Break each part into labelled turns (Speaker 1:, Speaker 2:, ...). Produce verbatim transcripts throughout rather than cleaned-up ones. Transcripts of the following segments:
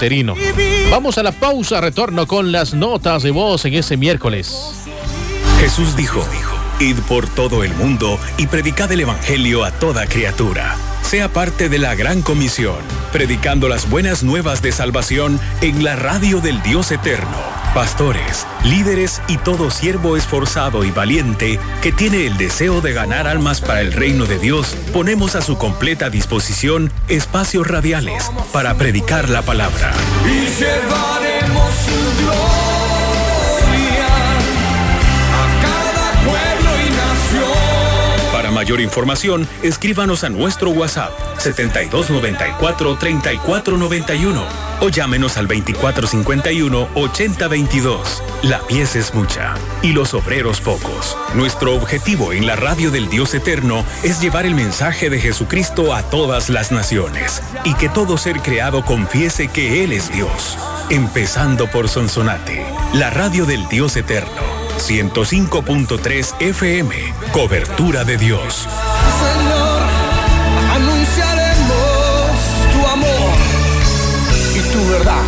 Speaker 1: uterino. Vamos a la pausa, retorno con las notas de voz en ese miércoles.
Speaker 2: Jesús dijo: id por todo el mundo y predicad el evangelio a toda criatura. Sea parte de la gran comisión, predicando las buenas nuevas de salvación en la radio del Dios eterno. Pastores, líderes y todo siervo esforzado y valiente que tiene el deseo de ganar almas para el reino de Dios, ponemos a su completa disposición espacios radiales para predicar la palabra.
Speaker 3: Y llevaremos su gloria a cada pueblo y nación.
Speaker 2: Para mayor información, escríbanos a nuestro WhatsApp setenta y dos noventa y cuatro, treinta y cuatro noventa y uno o llámenos al veinticuatro cincuenta y uno, ochenta veintidós. La mies es mucha y los obreros pocos. Nuestro objetivo en la radio del Dios eterno es llevar el mensaje de Jesucristo a todas las naciones y que todo ser creado confiese que Él es Dios. Empezando por Sonsonate, la radio del Dios eterno. ciento cinco punto tres F M, cobertura de Dios.
Speaker 3: Señor, anunciaremos tu amor y tu verdad.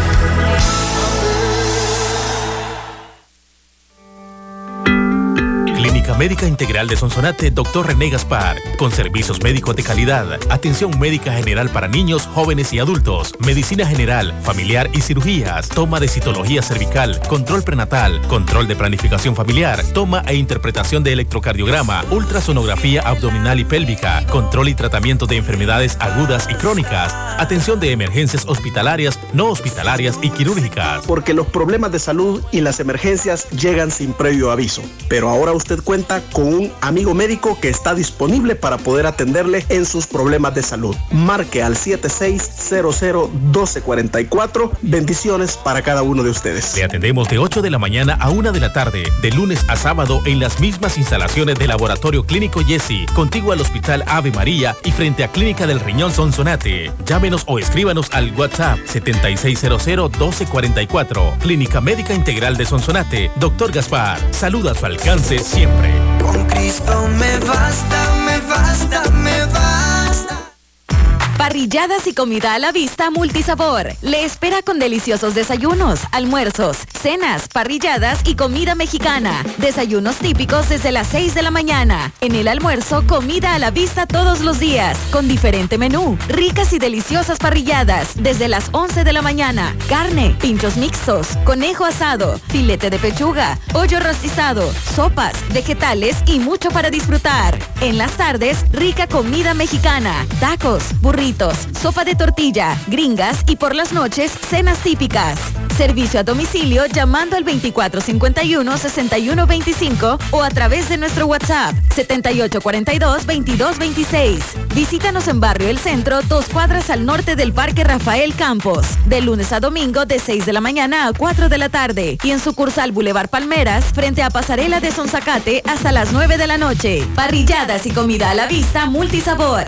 Speaker 4: Clínica Médica Integral de Sonsonate, doctor René Gaspar, con servicios médicos de calidad, atención médica general para niños, jóvenes y adultos, medicina general, familiar y cirugías, toma de citología cervical, control prenatal, control de planificación familiar, toma e interpretación de electrocardiograma, ultrasonografía abdominal y pélvica, control y tratamiento de enfermedades agudas y crónicas, atención de emergencias hospitalarias, no hospitalarias y quirúrgicas.
Speaker 5: Porque los problemas de salud y las emergencias llegan sin previo aviso, pero ahora usted cuenta con un amigo médico que está disponible para poder atenderle en sus problemas de salud. Marque al siete seis cero cero, uno dos cuatro cuatro. Bendiciones para cada uno de ustedes.
Speaker 4: Le atendemos de ocho de la mañana a una de la tarde, de lunes a sábado en las mismas instalaciones del Laboratorio Clínico Jesse, contiguo al Hospital Ave María y frente a Clínica del Riñón Sonsonate. Llámenos o escríbanos al WhatsApp setenta y seis cero cero, uno dos cuatro cuatro. Clínica Médica Integral de Sonsonate, doctor Gaspar. Salud a su alcance siempre.
Speaker 3: Con Cristo me basta, me basta, me basta.
Speaker 6: Parrilladas y comida a la vista Multisabor. Le espera con deliciosos desayunos, almuerzos, cenas, parrilladas y comida mexicana. Desayunos típicos desde las seis de la mañana. En el almuerzo, comida a la vista todos los días, con diferente menú. Ricas y deliciosas parrilladas desde las once de la mañana. Carne, pinchos mixtos, conejo asado, filete de pechuga, pollo rostizado, sopas, vegetales y mucho para disfrutar. En las tardes, rica comida mexicana, tacos, burritos, sopa de tortilla, gringas y por las noches, cenas típicas. Servicio a domicilio llamando al veinticuatro cincuenta y uno, sesenta y uno veinticinco o a través de nuestro WhatsApp setenta y ocho cuarenta y dos, veintidós veintiséis. Visítanos en Barrio El Centro, dos cuadras al norte del Parque Rafael Campos, de lunes a domingo de seis de la mañana a cuatro de la tarde y en sucursal Boulevard Palmeras, frente a Pasarela de Sonzacate hasta las nueve de la noche. Parrilladas y comida a la vista Multisabor.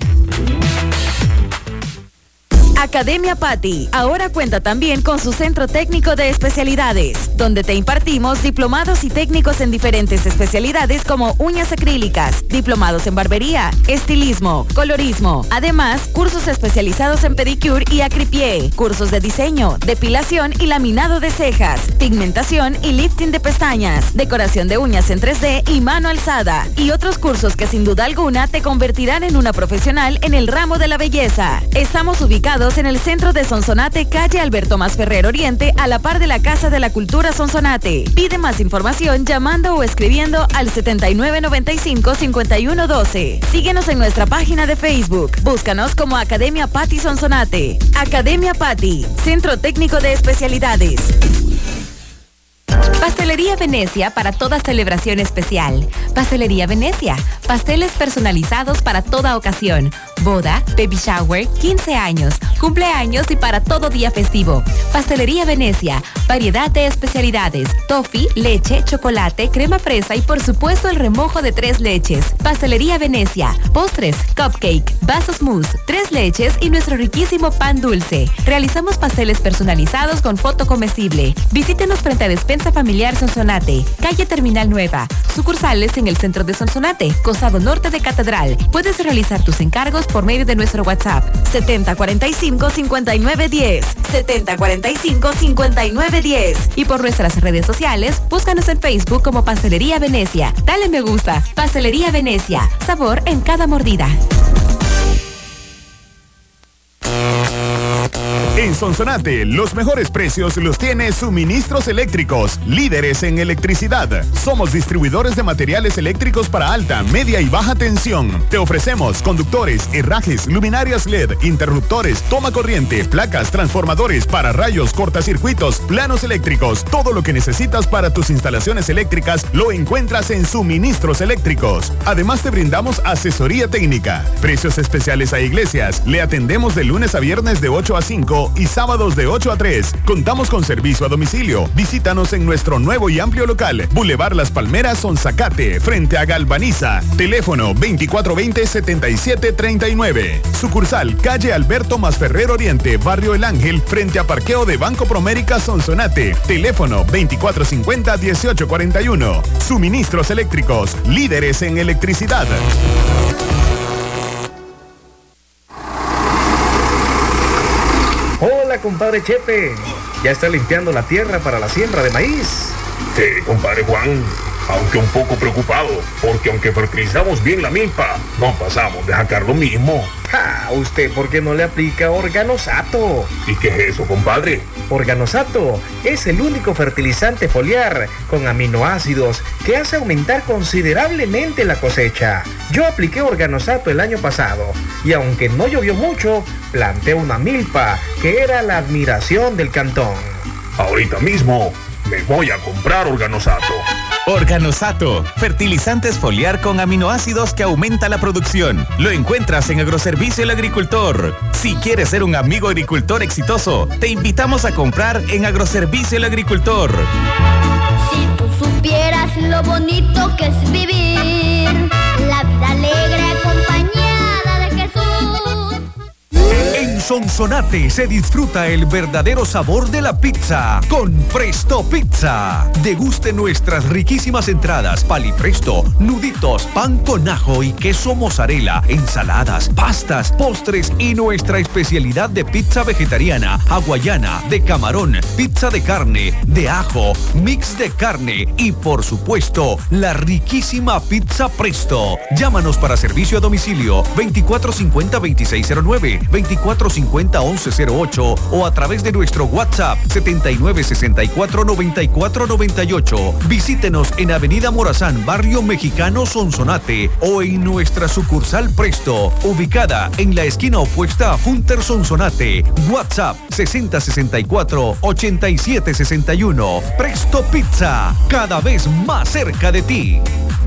Speaker 6: Academia Patti ahora cuenta también con su centro técnico de especialidades, donde te impartimos diplomados y técnicos en diferentes especialidades como uñas acrílicas, diplomados en barbería, estilismo, colorismo, además cursos especializados en pedicure y acripié, cursos de diseño, depilación y laminado de cejas, pigmentación y lifting de pestañas, decoración de uñas en tres D y mano alzada, y otros cursos que sin duda alguna te convertirán en una profesional en el ramo de la belleza. Estamos ubicados en el centro de Sonsonate, calle Alberto Masferrer Oriente, a la par de la Casa de la Cultura Sonsonate. Pide más información llamando o escribiendo al setenta y nueve noventa y cinco, cincuenta y uno doce. Síguenos en nuestra página de Facebook. Búscanos como Academia Patti Sonsonate. Academia Patti, Centro Técnico de Especialidades.
Speaker 7: Pastelería Venecia para toda celebración especial. Pastelería Venecia, pasteles personalizados para toda ocasión. Boda, baby shower, quince años, cumpleaños y para todo día festivo. Pastelería Venecia, variedad de especialidades. Toffee, leche, chocolate, crema fresa y por supuesto el remojo de tres leches. Pastelería Venecia, postres, cupcake, vasos mousse, tres leches y nuestro riquísimo pan dulce. Realizamos pasteles personalizados con foto comestible. Visítenos frente a Despensa Familiar Sonsonate, calle Terminal Nueva. Sucursales en el centro de Sonsonate, costado norte de Catedral. Puedes realizar tus encargos por por medio de nuestro WhatsApp
Speaker 6: setenta cuarenta y cinco, cincuenta y nueve diez, setenta cuarenta y cinco, cincuenta y nueve diez.
Speaker 7: y por nuestras redes sociales, búscanos en Facebook como Pastelería Venecia. Dale me gusta. Pastelería Venecia, sabor en cada mordida.
Speaker 8: En Sonsonate, los mejores precios los tiene Suministros Eléctricos, líderes en electricidad. Somos distribuidores de materiales eléctricos para alta, media y baja tensión. Te ofrecemos conductores, herrajes, luminarias L E D, interruptores, toma corriente, placas, transformadores, pararrayos, cortacircuitos, planos eléctricos. Todo lo que necesitas para tus instalaciones eléctricas lo encuentras en Suministros Eléctricos. Además te brindamos asesoría técnica, precios especiales a iglesias. Le atendemos de lunes a viernes de ocho a cinco y sábados de ocho a tres. Contamos con servicio a domicilio. Visítanos en nuestro nuevo y amplio local, Boulevard Las Palmeras, Sonzacate, frente a Galvaniza. Teléfono veinticuatro veinte, setenta y siete treinta y nueve. Sucursal, calle Alberto Masferrer Oriente, Barrio El Ángel, frente a parqueo de Banco Promérica, Sonsonate. Teléfono veinticuatro cincuenta, dieciocho cuarenta y uno. Suministros Eléctricos, líderes en electricidad.
Speaker 9: Hola, compadre Chepe. ¿Ya está limpiando la tierra para la siembra de maíz?
Speaker 10: Sí, compadre Juan. Aunque un poco preocupado, porque aunque fertilizamos bien la milpa, no pasamos de sacar lo mismo.
Speaker 9: ¡Ja! ¿Usted por qué no le aplica Organosato?
Speaker 10: ¿Y qué es eso, compadre?
Speaker 9: Organosato es el único fertilizante foliar con aminoácidos que hace aumentar considerablemente la cosecha. Yo apliqué Organosato el año pasado y aunque no llovió mucho, planté una milpa que era la admiración del cantón.
Speaker 10: Ahorita mismo me voy a comprar Organosato.
Speaker 11: Organosato, fertilizantes foliar con aminoácidos que aumenta la producción. Lo encuentras en Agroservicio El Agricultor. Si quieres ser un amigo agricultor exitoso, te invitamos a comprar en Agroservicio El Agricultor.
Speaker 12: Si tú supieras lo bonito que es vivir, la vida alegre acompañada de Jesús.
Speaker 13: En Sonsonate se disfruta el verdadero sabor de la pizza con Presto Pizza. Deguste nuestras riquísimas entradas, palipresto, nuditos, pan con ajo y queso mozzarella, ensaladas, pastas, postres y nuestra especialidad de pizza vegetariana, hawaiana, de camarón, pizza de carne, de ajo, mix de carne y por supuesto la riquísima pizza Presto. Llámanos para servicio a domicilio veinticuatro cincuenta, veintiséis cero nueve, veinticuatro cincuenta, once cero ocho o a través de nuestro WhatsApp setenta y nueve sesenta y cuatro, noventa y cuatro noventa y ocho. Visítenos en Avenida Morazán, Barrio Mexicano, Sonsonate o en nuestra sucursal Presto, ubicada en la esquina opuesta a Funter Sonsonate. WhatsApp sesenta sesenta y cuatro, ochenta y siete sesenta y uno. Presto Pizza, cada vez más cerca de ti.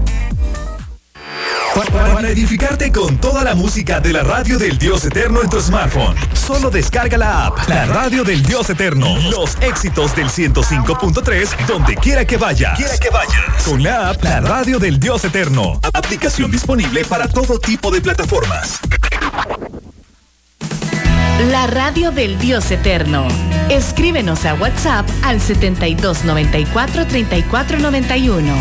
Speaker 14: Para, para edificarte con toda la música de la radio del Dios Eterno en tu smartphone, solo descarga la app, la radio del Dios Eterno. Los éxitos del ciento cinco punto tres, donde quiera que vayas. Quiera que vayas. Con la app, la radio del Dios Eterno. Aplicación disponible para todo tipo de plataformas.
Speaker 15: La radio del Dios Eterno. Escríbenos a WhatsApp al setenta y dos noventa y cuatro, treinta y cuatro noventa y uno.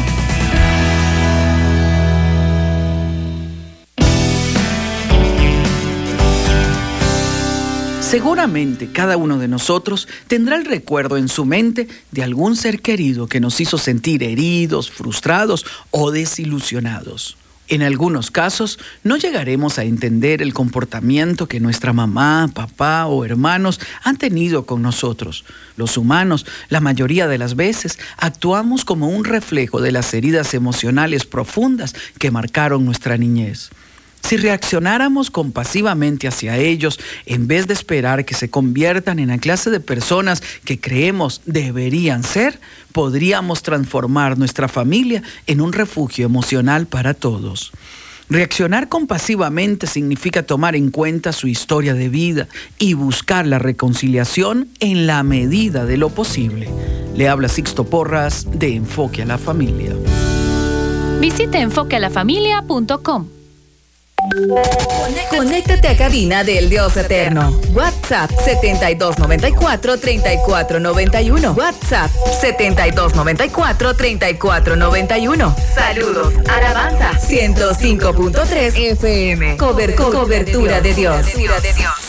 Speaker 16: Seguramente cada uno de nosotros tendrá el recuerdo en su mente de algún ser querido que nos hizo sentir heridos, frustrados o desilusionados. En algunos casos, no llegaremos a entender el comportamiento que nuestra mamá, papá o hermanos han tenido con nosotros. Los humanos, la mayoría de las veces, actuamos como un reflejo de las heridas emocionales profundas que marcaron nuestra niñez. Si reaccionáramos compasivamente hacia ellos, en vez de esperar que se conviertan en la clase de personas que creemos deberían ser, podríamos transformar nuestra familia en un refugio emocional para todos. Reaccionar compasivamente significa tomar en cuenta su historia de vida y buscar la reconciliación en la medida de lo posible. Le habla Sixto Porras de Enfoque a la Familia.
Speaker 7: Visite enfoque a la familia punto com.
Speaker 6: Conéctate a cabina del Dios Eterno. WhatsApp WhatsApp setenta y dos noventa y cuatro, treinta y cuatro noventa y uno. WhatsApp setenta y dos noventa y cuatro, treinta y cuatro noventa y uno. Saludos, alabanza. ciento cinco punto tres F M. Cober, co- cobertura de Dios. Cobertura de Dios.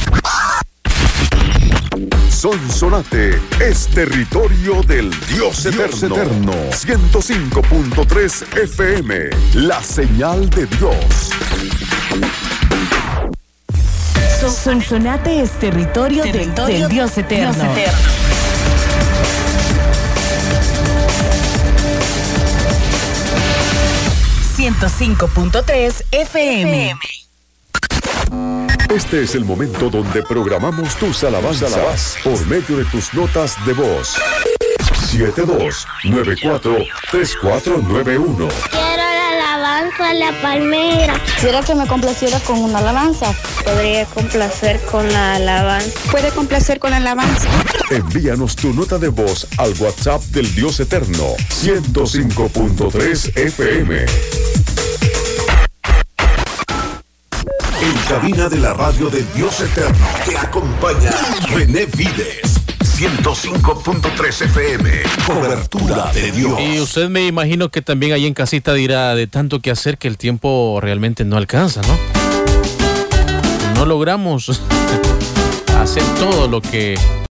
Speaker 17: Sonsonate es territorio del Dios eterno. eterno. ciento cinco punto tres F M, la señal de Dios.
Speaker 15: Sonsonate es territorio, territorio del, del Dios eterno. Dios eterno. ciento cinco punto tres F M.
Speaker 17: Este es el momento donde programamos tus alabanzas, alabanzas por medio de tus notas de voz. siete dos nueve cuatro tres cuatro nueve uno.
Speaker 12: Quiero la alabanza a la palmera.
Speaker 18: Quisiera que me complaciera con una alabanza.
Speaker 19: Podría complacer con la alabanza.
Speaker 18: ¿Puede complacer con la alabanza?
Speaker 17: Envíanos tu nota de voz al WhatsApp del Dios Eterno, ciento cinco punto tres F M.
Speaker 14: En cabina de la radio del Dios Eterno te acompaña René Vides, ciento cinco punto tres F M, cobertura de Dios.
Speaker 1: Y usted me imagino que también ahí en casita dirá, de tanto que hacer que el tiempo realmente no alcanza, ¿no? No logramos hacer todo lo que